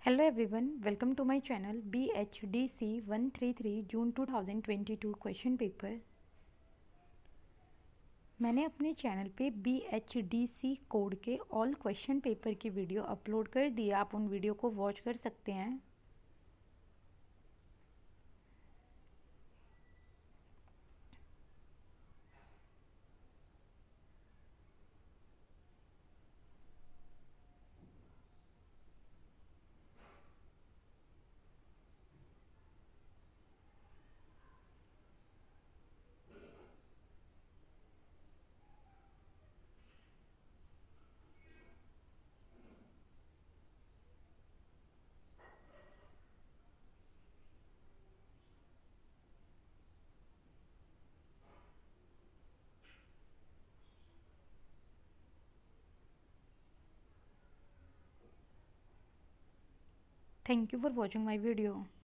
Hello everyone, welcome to my channel BHDC 133 जून 2022 question paper. मैंने अपने चैनल पे BHDC कोड के ऑल क्वेश्चन पेपर की वीडियो अपलोड कर दी है, आप उन वीडियो को वॉच कर सकते हैं। Thank you for watching my video.